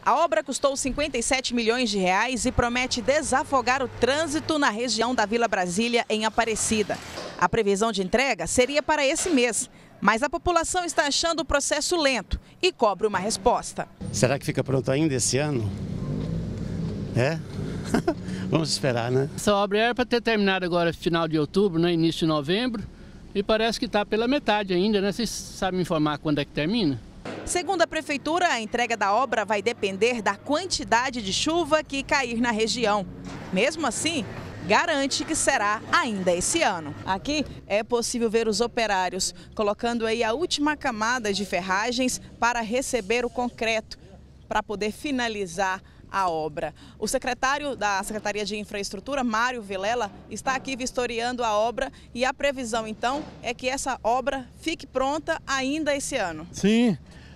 A obra custou 57 milhões de reais e promete desafogar o trânsito na região da Vila Brasília, em Aparecida. A previsão de entrega seria para esse mês, mas a população está achando o processo lento e cobra uma resposta. Será que fica pronto ainda esse ano? É? Vamos esperar, né? Essa obra era para ter terminado agora final de outubro, né, início de novembro, e parece que está pela metade ainda, né? Vocês sabem informar quando é que termina? Segundo a Prefeitura, a entrega da obra vai depender da quantidade de chuva que cair na região. Mesmo assim, garante que será ainda esse ano. Aqui é possível ver os operários colocando aí a última camada de ferragens para receber o concreto, para poder finalizar a obra. O secretário da Secretaria de Infraestrutura, Mário Vilela, está aqui vistoriando a obra e a previsão, então, é que essa obra fique pronta ainda esse ano. Sim,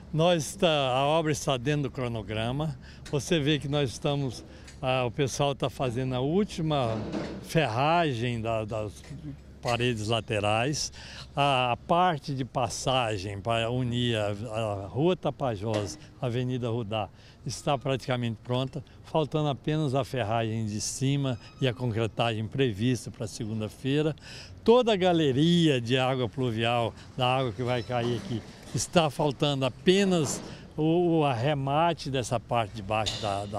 a obra está dentro do cronograma. Você vê que nós estamos, o pessoal está fazendo a última ferragem das paredes laterais, a parte de passagem para unir a Rua Tapajós, a Avenida Rudá, está praticamente pronta, faltando apenas a ferragem de cima e a concretagem prevista para segunda-feira. Toda a galeria de água pluvial, da água que vai cair aqui, está faltando apenas o arremate dessa parte de baixo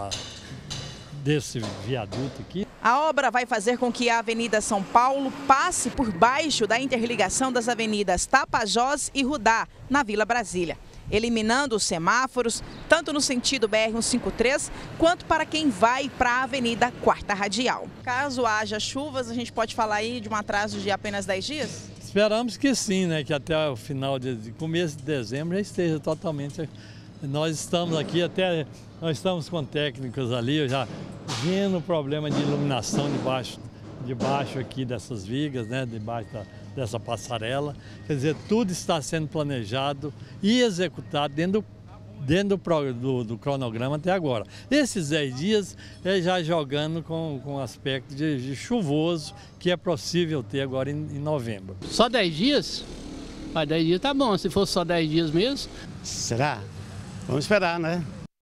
desse viaduto aqui. A obra vai fazer com que a Avenida São Paulo passe por baixo da interligação das avenidas Tapajós e Rudá, na Vila Brasília, eliminando os semáforos, tanto no sentido BR-153, quanto para quem vai para a Avenida Quarta Radial. Caso haja chuvas, a gente pode falar aí de um atraso de apenas 10 dias? Esperamos que sim, né? Que até o final começo de dezembro já esteja totalmente. Nós estamos aqui nós estamos com técnicos ali, já vendo o problema de iluminação debaixo aqui dessas vigas, né? Debaixo dessa passarela. Quer dizer, tudo está sendo planejado e executado dentro do cronograma até agora. Esses 10 dias é já jogando com aspecto de chuvoso, que é possível ter agora em novembro. Só 10 dias? Mas 10 dias tá bom, se fosse só 10 dias mesmo. Será? Vamos esperar, né?